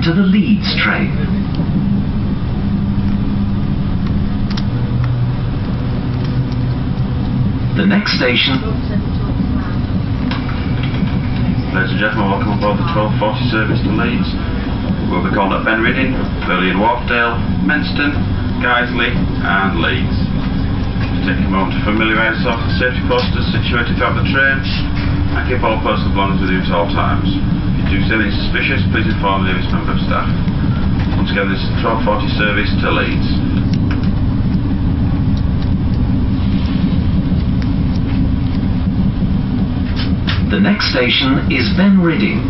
Welcome to the Leeds train. The next station... Ladies and gentlemen, welcome aboard the 1240 service to Leeds. We'll be called at Ben Reading, Burley and Wharfdale, Menston, Guiseley and Leeds. Just take a moment to familiarise yourself with the safety posters situated throughout the train and keep all personal belongings with you at all times. If you do see anything suspicious, please inform the nearest member of staff. Once again, this is the 1240 service to Leeds. The next station is Ben Reading.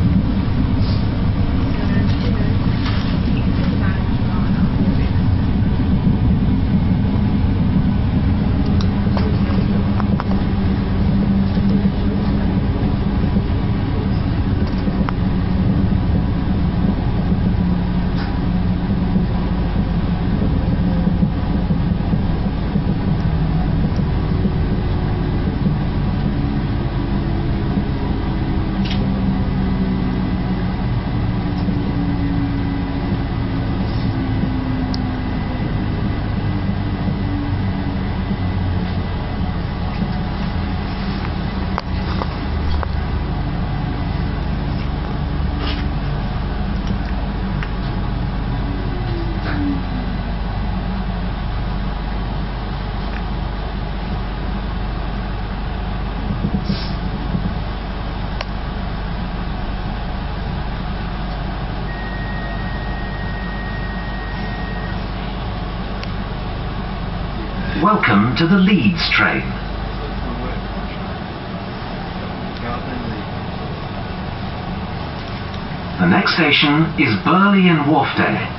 Welcome to the Leeds train. The next station is Burley and Wharfdale.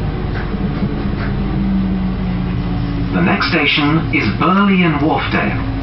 The next station is Burley and Wharfdale.